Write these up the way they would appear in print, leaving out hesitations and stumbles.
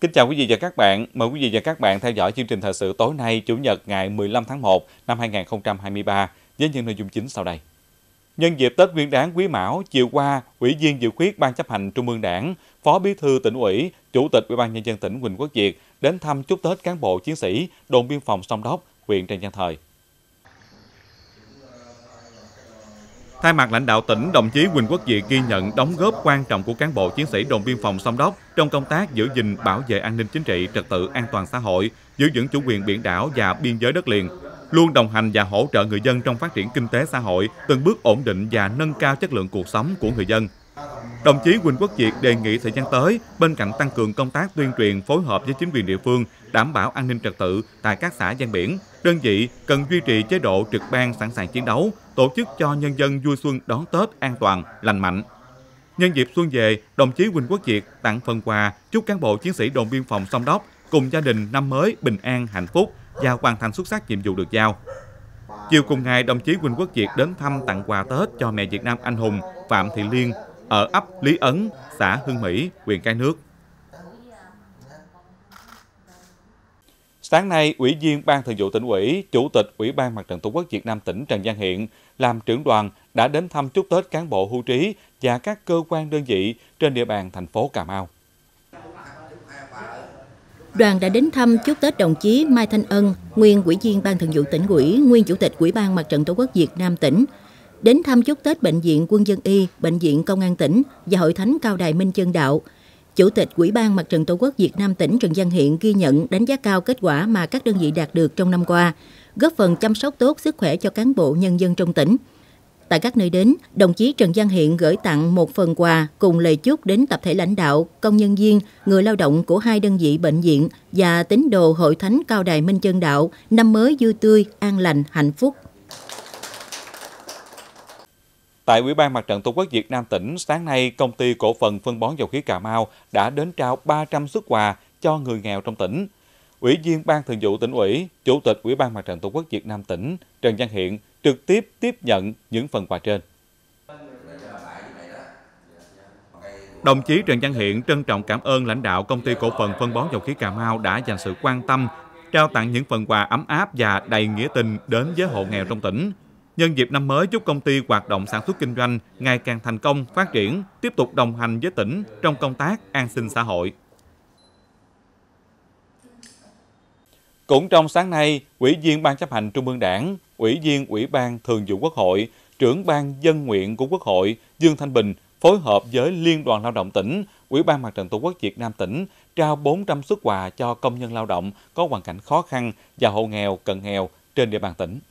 Kính chào quý vị và các bạn. Mời quý vị và các bạn theo dõi chương trình thời sự tối nay Chủ nhật ngày 15 tháng 1 năm 2023 với những nội dung chính sau đây. Nhân dịp Tết Nguyên đán Quý Mão, chiều qua, Ủy viên dự khuyết Ban chấp hành Trung ương Đảng, Phó Bí thư Tỉnh ủy, Chủ tịch Ủy ban nhân dân tỉnh Huỳnh Quốc Việt đến thăm chúc Tết cán bộ chiến sĩ đồn biên phòng Sông Đốc, huyện Trần Văn Thời. Thay mặt lãnh đạo tỉnh, đồng chí Huỳnh Quốc Việt ghi nhận đóng góp quan trọng của cán bộ chiến sĩ đồn biên phòng Sông Đốc trong công tác giữ gìn bảo vệ an ninh chính trị, trật tự an toàn xã hội, giữ vững chủ quyền biển đảo và biên giới đất liền, luôn đồng hành và hỗ trợ người dân trong phát triển kinh tế xã hội, từng bước ổn định và nâng cao chất lượng cuộc sống của người dân. Đồng chí Huỳnh Quốc Việt đề nghị thời gian tới, bên cạnh tăng cường công tác tuyên truyền phối hợp với chính quyền địa phương, đảm bảo an ninh trật tự tại các xã ven biển, đơn vị cần duy trì chế độ trực ban sẵn sàng chiến đấu, tổ chức cho nhân dân vui xuân đón Tết an toàn, lành mạnh. Nhân dịp xuân về, đồng chí Huỳnh Quốc Việt tặng phần quà chúc cán bộ chiến sĩ đồn biên phòng Sông Đốc cùng gia đình năm mới bình an, hạnh phúc và hoàn thành xuất sắc nhiệm vụ được giao. Chiều cùng ngày, đồng chí Huỳnh Quốc Việt đến thăm tặng quà Tết cho mẹ Việt Nam anh hùng Phạm Thị Liên ở ấp Lý Ấn, xã Hưng Mỹ, huyện Cái Nước. Sáng nay, Ủy viên Ban Thường vụ Tỉnh ủy, Chủ tịch Ủy ban Mặt trận Tổ quốc Việt Nam tỉnh Trần Văn Hiện làm trưởng đoàn đã đến thăm chúc Tết cán bộ hưu trí và các cơ quan đơn vị trên địa bàn thành phố Cà Mau. Đoàn đã đến thăm chúc Tết đồng chí Mai Thanh Ân, nguyên Ủy viên Ban Thường vụ Tỉnh ủy, nguyên Chủ tịch Ủy ban Mặt trận Tổ quốc Việt Nam tỉnh. Đến thăm chúc Tết Bệnh viện Quân dân y, Bệnh viện Công an tỉnh và Hội Thánh Cao Đài Minh Chân Đạo. Chủ tịch Ủy ban Mặt trận Tổ quốc Việt Nam tỉnh Trần Văn Hiện ghi nhận, đánh giá cao kết quả mà các đơn vị đạt được trong năm qua, góp phần chăm sóc tốt sức khỏe cho cán bộ nhân dân trong tỉnh. Tại các nơi đến, đồng chí Trần Văn Hiện gửi tặng một phần quà cùng lời chúc đến tập thể lãnh đạo, công nhân viên, người lao động của hai đơn vị bệnh viện và tín đồ Hội Thánh Cao Đài Minh Chân Đạo năm mới vui tươi, an lành, hạnh phúc. Tại Ủy ban Mặt trận Tổ quốc Việt Nam tỉnh, sáng nay, Công ty Cổ phần Phân bón Dầu khí Cà Mau đã đến trao 300 suất quà cho người nghèo trong tỉnh. Ủy viên Ban Thường vụ Tỉnh ủy, Chủ tịch Ủy ban Mặt trận Tổ quốc Việt Nam tỉnh Trần Văn Hiện trực tiếp tiếp nhận những phần quà trên. Đồng chí Trần Văn Hiện trân trọng cảm ơn lãnh đạo Công ty Cổ phần Phân bón Dầu khí Cà Mau đã dành sự quan tâm, trao tặng những phần quà ấm áp và đầy nghĩa tình đến với hộ nghèo trong tỉnh. Nhân dịp năm mới, chúc công ty hoạt động sản xuất kinh doanh ngày càng thành công, phát triển, tiếp tục đồng hành với tỉnh trong công tác an sinh xã hội. Cũng trong sáng nay, Ủy viên Ban chấp hành Trung ương Đảng, Ủy viên Ủy ban Thường vụ Quốc hội, Trưởng ban Dân nguyện của Quốc hội Dương Thanh Bình phối hợp với Liên đoàn Lao động tỉnh, Ủy ban Mặt trận Tổ quốc Việt Nam tỉnh trao 400 suất quà cho công nhân lao động có hoàn cảnh khó khăn và hộ nghèo, cận nghèo trên địa bàn tỉnh.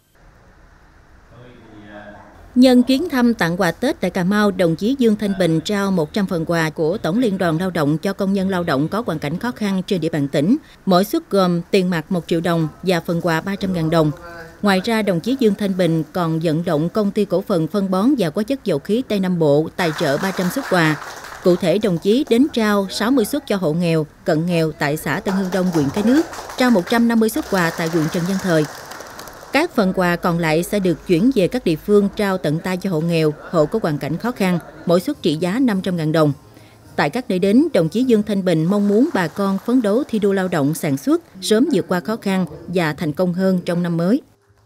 Nhân chuyến thăm tặng quà Tết tại Cà Mau, đồng chí Dương Thanh Bình trao 100 phần quà của Tổng Liên đoàn Lao động cho công nhân lao động có hoàn cảnh khó khăn trên địa bàn tỉnh. Mỗi suất gồm tiền mặt 1 triệu đồng và phần quà 300.000 đồng. Ngoài ra, đồng chí Dương Thanh Bình còn vận động Công ty Cổ phần Phân bón và Hóa chất Dầu khí Tây Nam Bộ tài trợ 300 suất quà. Cụ thể, đồng chí đến trao 60 suất cho hộ nghèo, cận nghèo tại xã Tân Hưng Đông, huyện Cái Nước, trao 150 suất quà tại huyện Trần Văn Thời. Các phần quà còn lại sẽ được chuyển về các địa phương trao tận tay cho hộ nghèo, hộ có hoàn cảnh khó khăn, mỗi suất trị giá 500.000 đồng. Tại các nơi đến, đồng chí Dương Thanh Bình mong muốn bà con phấn đấu thi đua lao động sản xuất, sớm vượt qua khó khăn và thành công hơn trong năm mới.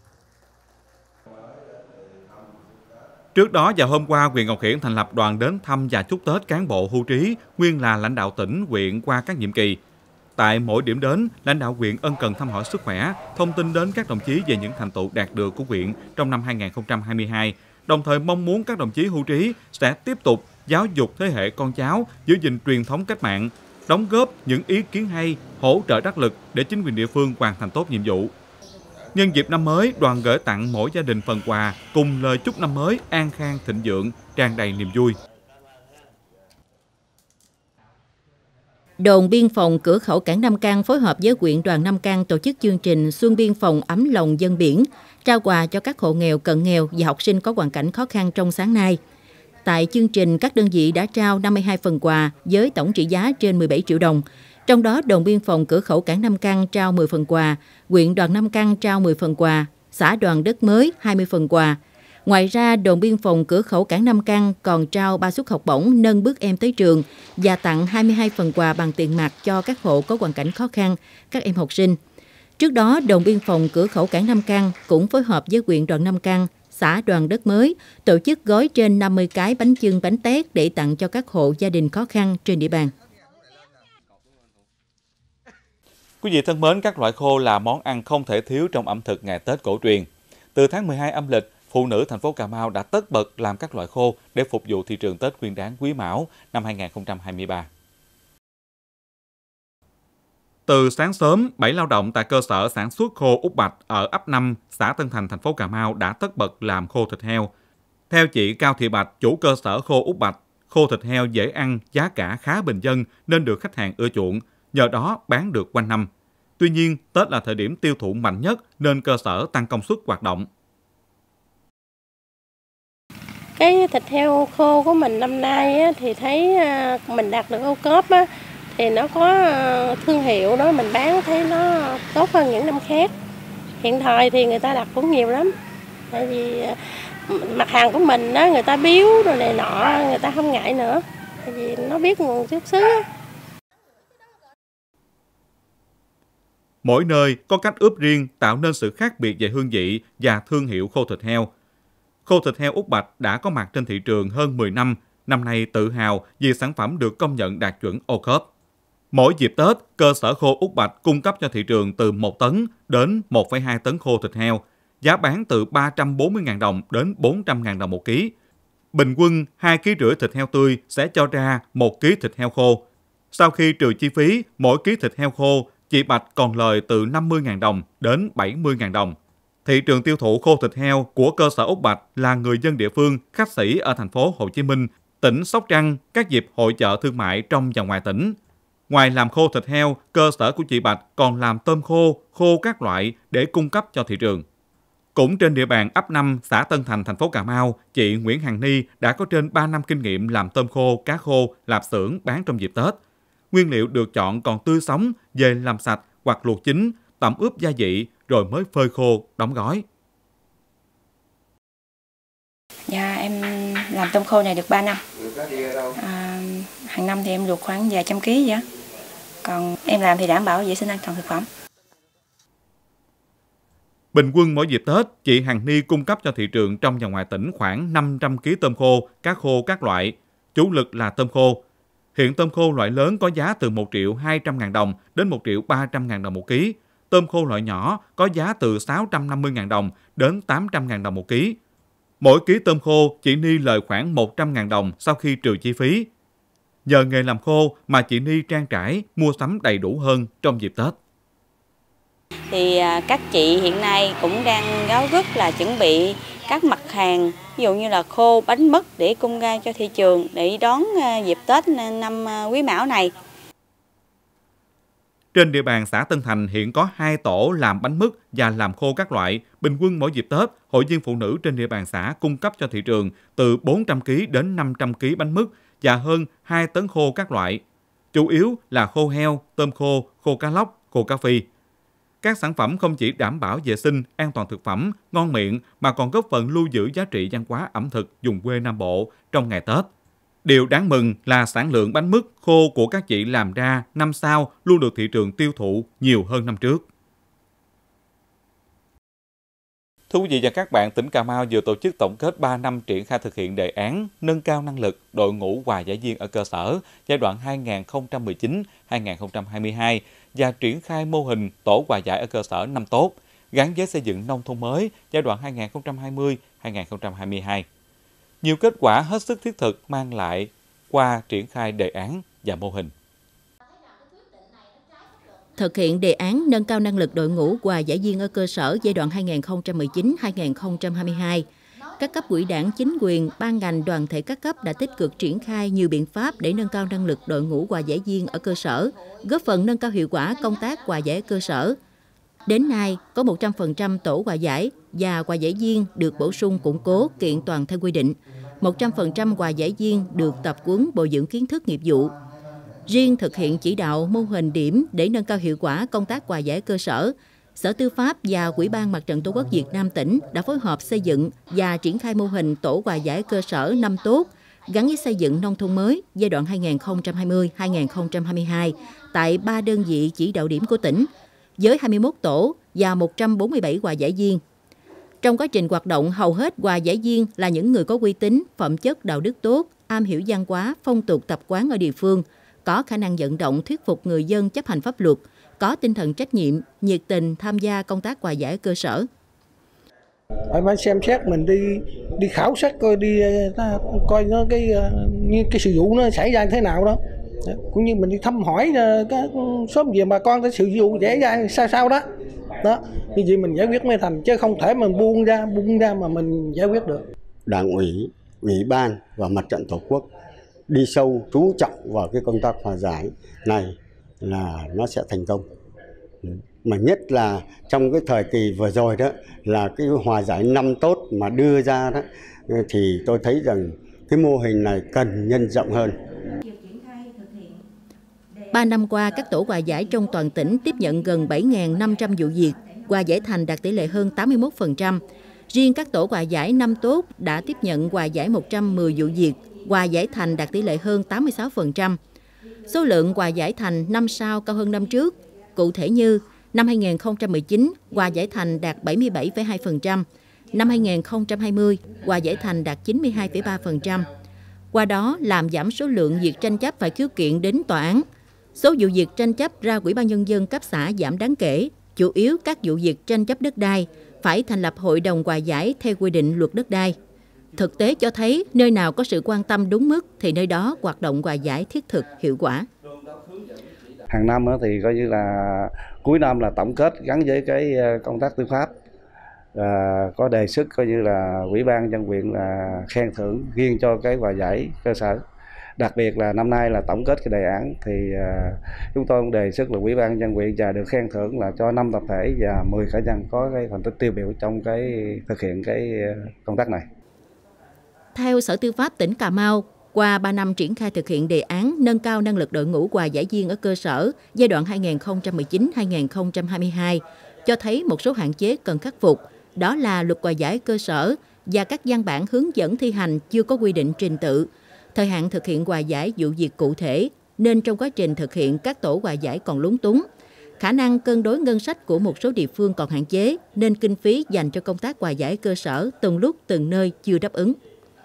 Trước đó, vào hôm qua, huyện Ngọc Hiển thành lập đoàn đến thăm và chúc Tết cán bộ hưu trí, nguyên là lãnh đạo tỉnh, huyện qua các nhiệm kỳ. Tại mỗi điểm đến, lãnh đạo huyện ân cần thăm hỏi sức khỏe, thông tin đến các đồng chí về những thành tựu đạt được của huyện trong năm 2022, đồng thời mong muốn các đồng chí hưu trí sẽ tiếp tục giáo dục thế hệ con cháu, giữ gìn truyền thống cách mạng, đóng góp những ý kiến hay, hỗ trợ đắc lực để chính quyền địa phương hoàn thành tốt nhiệm vụ. Nhân dịp năm mới, đoàn gửi tặng mỗi gia đình phần quà cùng lời chúc năm mới an khang thịnh vượng, tràn đầy niềm vui. Đồn biên phòng cửa khẩu cảng Nam Căn phối hợp với huyện đoàn Nam Căn tổ chức chương trình Xuân biên phòng ấm lòng dân biển, trao quà cho các hộ nghèo, cận nghèo và học sinh có hoàn cảnh khó khăn trong sáng nay. Tại chương trình, các đơn vị đã trao 52 phần quà với tổng trị giá trên 17 triệu đồng. Trong đó, đồn biên phòng cửa khẩu cảng Nam Căn trao 10 phần quà, huyện đoàn Nam Căn trao 10 phần quà, xã Đoàn Đất Mới 20 phần quà. Ngoài ra, đồn biên phòng cửa khẩu Cảng Nam Căn còn trao 3 suất học bổng nâng bước em tới trường và tặng 22 phần quà bằng tiền mặt cho các hộ có hoàn cảnh khó khăn, các em học sinh. Trước đó, đồn biên phòng cửa khẩu Cảng Nam Căn cũng phối hợp với huyện Đoàn Nam Căn, xã Đoàn Đất Mới tổ chức gói trên 50 cái bánh chưng bánh tét để tặng cho các hộ gia đình khó khăn trên địa bàn. Quý vị thân mến, các loại khô là món ăn không thể thiếu trong ẩm thực ngày Tết cổ truyền. Từ tháng 12 âm lịch, phụ nữ thành phố Cà Mau đã tất bật làm các loại khô để phục vụ thị trường Tết Nguyên đán Quý Mão năm 2023. Từ sáng sớm, 7 lao động tại cơ sở sản xuất khô Úc Bạch ở ấp 5, xã Tân Thành, thành phố Cà Mau đã tất bật làm khô thịt heo. Theo chị Cao Thị Bạch, chủ cơ sở khô Úc Bạch, khô thịt heo dễ ăn, giá cả khá bình dân nên được khách hàng ưa chuộng, nhờ đó bán được quanh năm. Tuy nhiên, Tết là thời điểm tiêu thụ mạnh nhất nên cơ sở tăng công suất hoạt động. Cái thịt heo khô của mình năm nay á, thì thấy mình đạt được ô cốp á, thì nó có thương hiệu đó, mình bán thấy nó tốt hơn những năm khác. Hiện thời thì người ta đặt cũng nhiều lắm, tại vì mặt hàng của mình đó, người ta biếu rồi này nọ, người ta không ngại nữa, tại vì nó biết nguồn xuất xứ. Mỗi nơi có cách ướp riêng tạo nên sự khác biệt về hương vị và thương hiệu khô thịt heo. Khô thịt heo Úc Bạch đã có mặt trên thị trường hơn 10 năm, năm nay tự hào vì sản phẩm được công nhận đạt chuẩn ô cốp. Mỗi dịp Tết, cơ sở khô Úc Bạch cung cấp cho thị trường từ 1 tấn đến 1,2 tấn khô thịt heo, giá bán từ 340.000 đồng đến 400.000 đồng một ký. Bình quân, 2,5 kg thịt heo tươi sẽ cho ra 1 kg thịt heo khô. Sau khi trừ chi phí, mỗi ký thịt heo khô, chị Bạch còn lời từ 50.000 đồng đến 70.000 đồng. Thị trường tiêu thụ khô thịt heo của cơ sở Úc Bạch là người dân địa phương, khách sĩ ở thành phố Hồ Chí Minh, tỉnh Sóc Trăng, các dịp hội chợ thương mại trong và ngoài tỉnh. Ngoài làm khô thịt heo, cơ sở của chị Bạch còn làm tôm khô, khô các loại để cung cấp cho thị trường. Cũng trên địa bàn ấp 5, xã Tân Thành, thành phố Cà Mau, chị Nguyễn Hằng Ni đã có trên 3 năm kinh nghiệm làm tôm khô, cá khô, lạp xưởng bán trong dịp Tết. Nguyên liệu được chọn còn tươi sống, về làm sạch hoặc luộc chín, tẩm ướp gia vị rồi mới phơi khô, đóng gói. Dạ, em làm tôm khô này được 3 năm. Hàng năm thì em luộc khoảng vài trăm ký vậy. Còn em làm thì đảm bảo vệ sinh an toàn thực phẩm. Bình quân mỗi dịp Tết, chị Hằng Ni cung cấp cho thị trường trong và ngoài tỉnh khoảng 500 kg tôm khô, cá khô các loại, chủ lực là tôm khô. Hiện tôm khô loại lớn có giá từ 1.200.000 đồng đến 1.300.000 đồng một ký. Tôm khô loại nhỏ có giá từ 650.000 đồng đến 800.000 đồng một ký. Mỗi ký tôm khô, chị Ni lời khoảng 100.000 đồng sau khi trừ chi phí. Nhờ nghề làm khô mà chị Ni trang trải, mua sắm đầy đủ hơn trong dịp Tết. Thì các chị hiện nay cũng đang gáo gức là chuẩn bị các mặt hàng, ví dụ như là khô, bánh mứt để cung ra cho thị trường để đón dịp Tết năm Quý Mão này. Trên địa bàn xã Tân Thành hiện có 2 tổ làm bánh mứt và làm khô các loại. Bình quân mỗi dịp Tết, hội viên phụ nữ trên địa bàn xã cung cấp cho thị trường từ 400 kg đến 500 kg bánh mứt và hơn 2 tấn khô các loại. Chủ yếu là khô heo, tôm khô, khô cá lóc, khô cá phi. Các sản phẩm không chỉ đảm bảo vệ sinh, an toàn thực phẩm, ngon miệng mà còn góp phần lưu giữ giá trị văn hóa ẩm thực vùng quê Nam Bộ trong ngày Tết. Điều đáng mừng là sản lượng bánh mứt khô của các chị làm ra năm sau luôn được thị trường tiêu thụ nhiều hơn năm trước. Thưa quý vị và các bạn, tỉnh Cà Mau vừa tổ chức tổng kết 3 năm triển khai thực hiện đề án nâng cao năng lực đội ngũ hòa giải viên ở cơ sở giai đoạn 2019-2022 và triển khai mô hình tổ hòa giải ở cơ sở 5 tốt gắn với xây dựng nông thôn mới giai đoạn 2020-2022. Nhiều kết quả hết sức thiết thực mang lại qua triển khai đề án và mô hình. Thực hiện đề án nâng cao năng lực đội ngũ hòa giải viên ở cơ sở giai đoạn 2019-2022, các cấp ủy đảng, chính quyền, ban ngành, đoàn thể các cấp đã tích cực triển khai nhiều biện pháp để nâng cao năng lực đội ngũ hòa giải viên ở cơ sở, góp phần nâng cao hiệu quả công tác hòa giải ở cơ sở. Đến nay, có 100% tổ hòa giải và hòa giải viên được bổ sung củng cố kiện toàn theo quy định. 100% hòa giải viên được tập huấn bồi dưỡng kiến thức nghiệp vụ. Riêng thực hiện chỉ đạo mô hình điểm để nâng cao hiệu quả công tác hòa giải cơ sở, Sở Tư pháp và Ủy ban Mặt trận Tổ quốc Việt Nam tỉnh đã phối hợp xây dựng và triển khai mô hình tổ hòa giải cơ sở 5 tốt gắn với xây dựng nông thôn mới giai đoạn 2020-2022 tại 3 đơn vị chỉ đạo điểm của tỉnh, với 21 tổ và 147 hòa giải viên. Trong quá trình hoạt động, hầu hết hòa giải viên là những người có uy tín, phẩm chất, đạo đức tốt, am hiểu văn hóa, phong tục tập quán ở địa phương, có khả năng vận động thuyết phục người dân chấp hành pháp luật, có tinh thần trách nhiệm, nhiệt tình tham gia công tác hòa giải cơ sở. Phải xem xét, mình đi khảo sát coi nó như cái sự vụ nó xảy ra thế nào đó, cũng như mình đi thăm hỏi cái xóm về bà con cái sự vụ xảy ra sao đó. Như vậy mình giải quyết mới thành, chứ không thể mình buông ra mà mình giải quyết được. Đảng ủy, ủy ban và Mặt trận Tổ quốc đi sâu chú trọng vào cái công tác hòa giải này là nó sẽ thành công. Mà nhất là trong cái thời kỳ vừa rồi đó là cái hòa giải 5 tốt mà đưa ra đó, thì tôi thấy rằng cái mô hình này cần nhân rộng hơn. 3 năm qua, các tổ hòa giải trong toàn tỉnh tiếp nhận gần 7.500 vụ việc, hòa giải thành đạt tỷ lệ hơn 81%. Riêng các tổ hòa giải 5 tốt đã tiếp nhận hòa giải 110 vụ việc, hòa giải thành đạt tỷ lệ hơn 86%. Số lượng hòa giải thành năm sau cao hơn năm trước. Cụ thể như năm 2019, hòa giải thành đạt 77,2%, năm 2020, hòa giải thành đạt 92,3%. Qua đó, làm giảm số lượng việc tranh chấp phải khiếu kiện đến tòa án. Số vụ việc tranh chấp ra Ủy ban Nhân dân cấp xã giảm đáng kể, chủ yếu các vụ việc tranh chấp đất đai, phải thành lập hội đồng hòa giải theo quy định luật đất đai. Thực tế cho thấy nơi nào có sự quan tâm đúng mức thì nơi đó hoạt động hòa giải thiết thực, hiệu quả. Hàng năm thì coi như là cuối năm là tổng kết gắn với cái công tác tư pháp, có đề xuất coi như là Ủy ban nhân dân huyện là khen thưởng riêng cho cái hòa giải cơ sở. Đặc biệt là năm nay là tổng kết cái đề án thì chúng tôi cũng đề xuất là Ủy ban nhân dân huyện và được khen thưởng là cho 5 tập thể và 10 cá nhân có cái thành tích tiêu biểu trong cái thực hiện cái công tác này. Theo Sở Tư pháp tỉnh Cà Mau, qua 3 năm triển khai thực hiện đề án nâng cao năng lực đội ngũ hòa giải viên ở cơ sở giai đoạn 2019-2022, cho thấy một số hạn chế cần khắc phục, đó là luật hòa giải cơ sở và các văn bản hướng dẫn thi hành chưa có quy định trình tự, thời hạn thực hiện hòa giải vụ việc cụ thể, nên trong quá trình thực hiện các tổ hòa giải còn lúng túng. Khả năng cân đối ngân sách của một số địa phương còn hạn chế, nên kinh phí dành cho công tác hòa giải cơ sở từng lúc từng nơi chưa đáp ứng.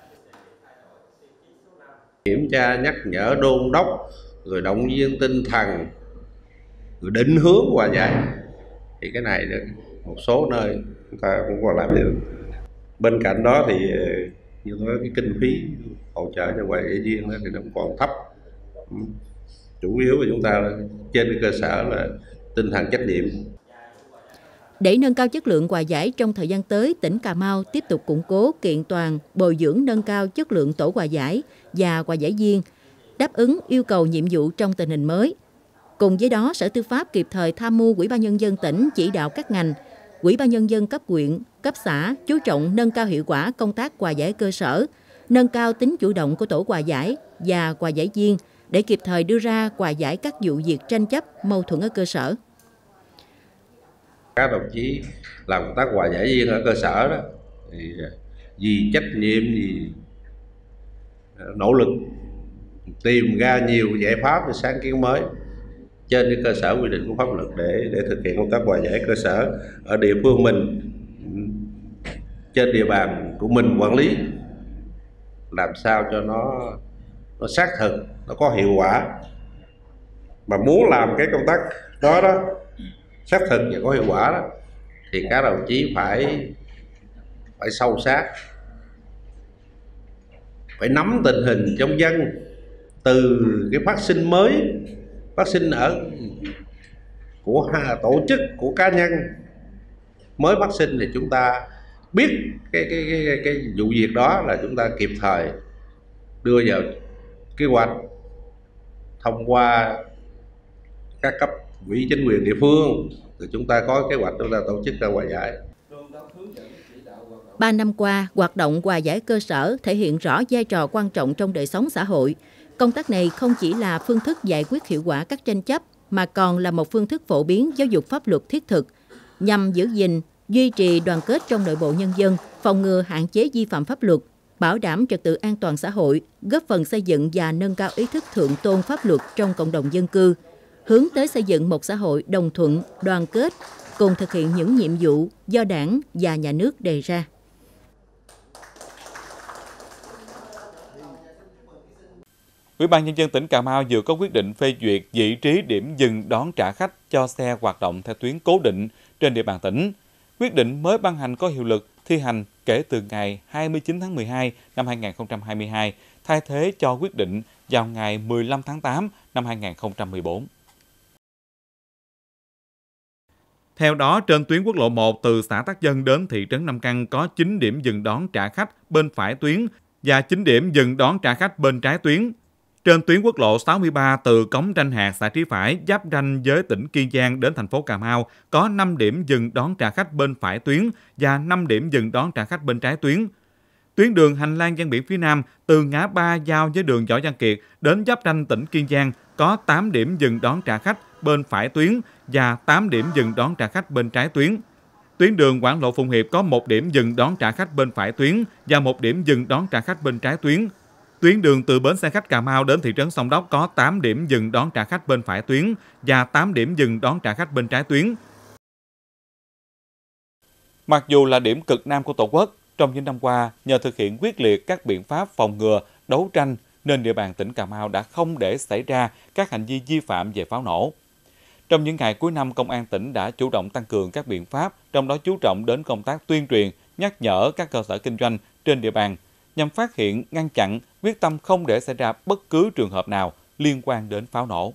Kiểm tra, nhắc nhở, đôn đốc, rồi động viên tinh thần, rồi định hướng hòa giải. Thì cái này một số nơi chúng ta cũng còn làm được. Bên cạnh đó thì như nói cái kinh phí hỗ trợ cho hòa giải viên thì nó còn thấp. Chủ yếu của chúng ta là trên cái cơ sở là tinh thần trách nhiệm. Để nâng cao chất lượng hòa giải trong thời gian tới, tỉnh Cà Mau tiếp tục củng cố, kiện toàn, bồi dưỡng nâng cao chất lượng tổ hòa giải và hòa giải viên, đáp ứng yêu cầu nhiệm vụ trong tình hình mới. Cùng với đó, Sở Tư pháp kịp thời tham mưu Ủy ban Nhân dân tỉnh chỉ đạo các ngành, Ủy ban Nhân dân cấp huyện, cấp xã chú trọng nâng cao hiệu quả công tác hòa giải cơ sở, nâng cao tính chủ động của tổ hòa giải và hòa giải viên để kịp thời đưa ra hòa giải các vụ việc tranh chấp, mâu thuẫn ở cơ sở. Các đồng chí làm công tác hòa giải viên ở cơ sở đó thì vì trách nhiệm, vì nỗ lực tìm ra nhiều giải pháp và sáng kiến mới trên cái cơ sở quy định của pháp luật để thực hiện công tác hòa giải cơ sở ở địa phương mình, trên địa bàn của mình quản lý, làm sao cho nó xác thực, nó có hiệu quả. Mà muốn làm cái công tác đó xác thực và có hiệu quả đó thì các đồng chí phải sâu sát, phải nắm tình hình trong dân, từ cái phát sinh mới, phát sinh ở của tổ chức, của cá nhân mới phát sinh thì chúng ta biết cái vụ việc đó là chúng ta kịp thời đưa vào kế hoạch thông qua các cấp ủy chính quyền địa phương, thì chúng ta có kế hoạch chúng ta tổ chức ra hòa giải. 3 năm qua, hoạt động hòa giải cơ sở thể hiện rõ vai trò quan trọng trong đời sống xã hội. Công tác này không chỉ là phương thức giải quyết hiệu quả các tranh chấp, mà còn là một phương thức phổ biến giáo dục pháp luật thiết thực, nhằm giữ gìn, duy trì đoàn kết trong nội bộ nhân dân, phòng ngừa hạn chế vi phạm pháp luật, bảo đảm trật tự an toàn xã hội, góp phần xây dựng và nâng cao ý thức thượng tôn pháp luật trong cộng đồng dân cư, hướng tới xây dựng một xã hội đồng thuận, đoàn kết, cùng thực hiện những nhiệm vụ do Đảng và Nhà nước đề ra. Ủy ban Nhân dân tỉnh Cà Mau vừa có quyết định phê duyệt vị trí điểm dừng đón trả khách cho xe hoạt động theo tuyến cố định trên địa bàn tỉnh. Quyết định mới ban hành có hiệu lực thi hành kể từ ngày 29 tháng 12 năm 2022, thay thế cho quyết định vào ngày 15 tháng 8 năm 2014. Theo đó, trên tuyến quốc lộ 1 từ xã Tác Dân đến thị trấn Nam Căn có 9 điểm dừng đón trả khách bên phải tuyến và 9 điểm dừng đón trả khách bên trái tuyến. Trên tuyến quốc lộ 63 từ cống Tranh Hạt, xã Trí Phải, giáp ranh với tỉnh Kiên Giang đến thành phố Cà Mau có 5 điểm dừng đón trả khách bên phải tuyến và 5 điểm dừng đón trả khách bên trái tuyến. Tuyến đường hành lang ven biển phía Nam từ ngã ba giao với đường Võ Văn Kiệt đến giáp ranh tỉnh Kiên Giang có 8 điểm dừng đón trả khách bên phải tuyến và 8 điểm dừng đón trả khách bên trái tuyến. Tuyến đường Quảng Lộ Phụng Hiệp có 1 điểm dừng đón trả khách bên phải tuyến và 1 điểm dừng đón trả khách bên trái tuyến. Tuyến đường từ bến xe khách Cà Mau đến thị trấn Sông Đốc có 8 điểm dừng đón trả khách bên phải tuyến và 8 điểm dừng đón trả khách bên trái tuyến. Mặc dù là điểm cực Nam của Tổ quốc, trong những năm qua, nhờ thực hiện quyết liệt các biện pháp phòng ngừa, đấu tranh, nên địa bàn tỉnh Cà Mau đã không để xảy ra các hành vi vi phạm về pháo nổ. Trong những ngày cuối năm, Công an tỉnh đã chủ động tăng cường các biện pháp, trong đó chú trọng đến công tác tuyên truyền, nhắc nhở các cơ sở kinh doanh trên địa bàn, nhằm phát hiện, ngăn chặn, quyết tâm không để xảy ra bất cứ trường hợp nào liên quan đến pháo nổ.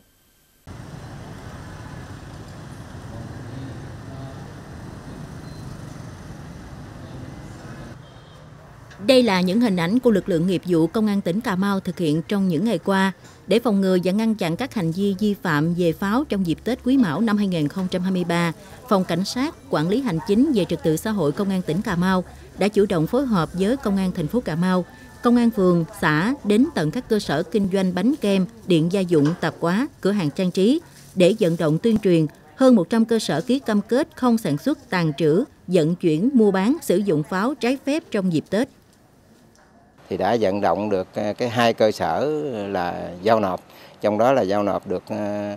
Đây là những hình ảnh của lực lượng nghiệp vụ Công an tỉnh Cà Mau thực hiện trong những ngày qua để phòng ngừa và ngăn chặn các hành vi vi phạm về pháo trong dịp Tết Quý Mão năm 2023. Phòng Cảnh sát, Quản lý Hành chính về Trật tự xã hội Công an tỉnh Cà Mau đã chủ động phối hợp với Công an thành phố Cà Mau, Công an phường, xã đến tận các cơ sở kinh doanh bánh kem, điện gia dụng, tạp hóa, cửa hàng trang trí để vận động tuyên truyền. Hơn 100 cơ sở ký cam kết không sản xuất, tàn trữ, vận chuyển, mua bán, sử dụng pháo trái phép trong dịp Tết. Thì đã vận động được cái 2 cơ sở là giao nộp, trong đó là giao nộp được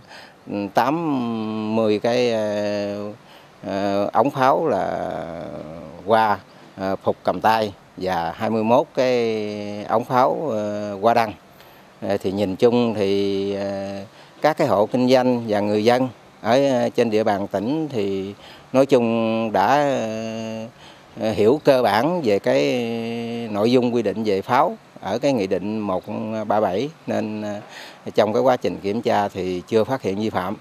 80 cái ống pháo là hoa phục cầm tay và 21 cái ống pháo hoa đăng. Thì nhìn chung thì các cái hộ kinh doanh và người dân ở trên địa bàn tỉnh thì nói chung đã hiểu cơ bản về cái nội dung quy định về pháo ở cái Nghị định 137 nên trong cái quá trình kiểm tra thì chưa phát hiện vi phạm.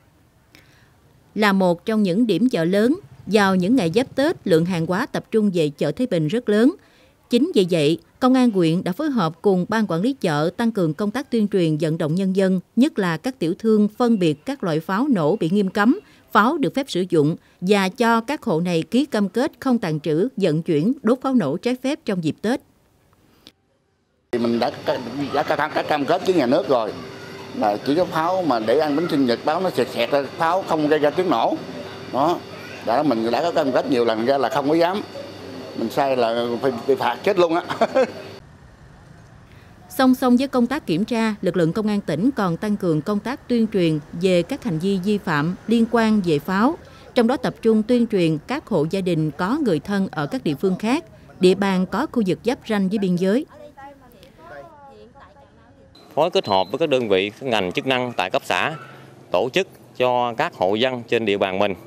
Là một trong những điểm chợ lớn, vào những ngày giáp Tết, lượng hàng hóa tập trung về chợ Thái Bình rất lớn. Chính vì vậy, Công an huyện đã phối hợp cùng Ban Quản lý chợ tăng cường công tác tuyên truyền vận động nhân dân, nhất là các tiểu thương phân biệt các loại pháo nổ bị nghiêm cấm, pháo được phép sử dụng và cho các hộ này ký cam kết không tàn trữ, vận chuyển, đốt pháo nổ trái phép trong dịp Tết. Mình đã cam kết với nhà nước rồi là chỉ có pháo mà để ăn bánh sinh nhật, pháo nó xẹt ra, pháo không gây ra tiếng nổ. Đó, mình đã có cam kết nhiều lần ra là không có dám. Mình sai là phải bị phạt chết luôn á. Song song với công tác kiểm tra, lực lượng công an tỉnh còn tăng cường công tác tuyên truyền về các hành vi vi phạm liên quan về pháo, trong đó tập trung tuyên truyền các hộ gia đình có người thân ở các địa phương khác, địa bàn có khu vực giáp ranh với biên giới. Phối kết hợp với các đơn vị, các ngành chức năng tại cấp xã, tổ chức cho các hộ dân trên địa bàn mình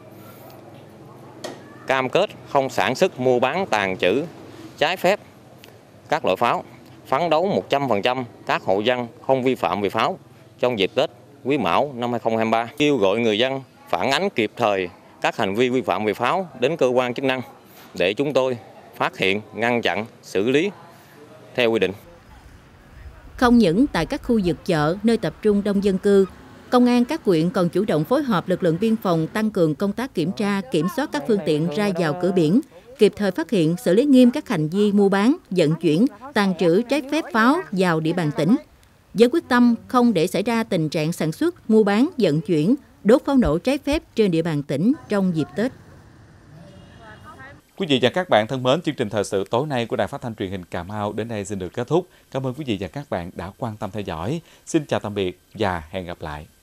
cam kết không sản xuất, mua bán, tàn trữ trái phép các loại pháo, phấn đấu 100% các hộ dân không vi phạm về pháo trong dịp Tết Quý Mão năm 2023. Kêu gọi người dân phản ánh kịp thời các hành vi vi phạm về pháo đến cơ quan chức năng để chúng tôi phát hiện, ngăn chặn, xử lý theo quy định. Không những tại các khu vực chợ, nơi tập trung đông dân cư, Công an các huyện còn chủ động phối hợp lực lượng biên phòng tăng cường công tác kiểm tra, kiểm soát các phương tiện ra vào cửa biển, kịp thời phát hiện, xử lý nghiêm các hành vi mua bán, vận chuyển, tàn trữ trái phép pháo vào địa bàn tỉnh. Với quyết tâm không để xảy ra tình trạng sản xuất, mua bán, vận chuyển, đốt pháo nổ trái phép trên địa bàn tỉnh trong dịp Tết. Quý vị và các bạn thân mến, chương trình thời sự tối nay của Đài Phát thanh Truyền hình Cà Mau đến đây xin được kết thúc. Cảm ơn quý vị và các bạn đã quan tâm theo dõi. Xin chào tạm biệt và hẹn gặp lại.